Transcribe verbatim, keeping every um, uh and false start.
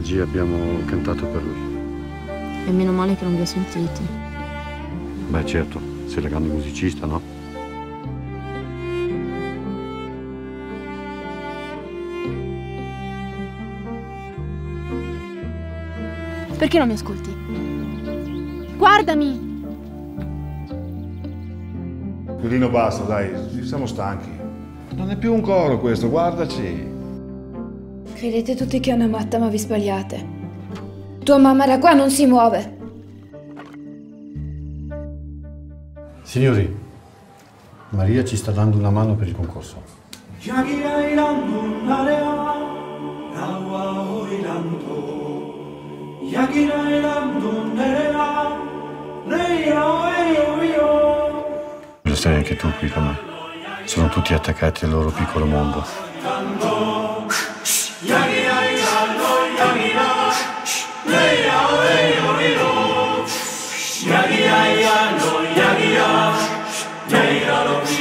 oggi abbiamo cantato per lui. E meno male che non vi ho sentiti. Beh, certo, sei la grande musicista, no? Perché non mi ascolti? Guardami! Violino, basta, dai, siamo stanchi. Non è più un coro questo, guardaci. Credete tutti che è una matta, ma vi sbagliate. Tua mamma da qua non si muove. Signori, Maria ci sta dando una mano per il concorso. Lo sai anche tu qui con me. Sono tutti attaccati al loro piccolo mondo. Yagi, yagi, yagi, yagi, yagi, yagi, yagi,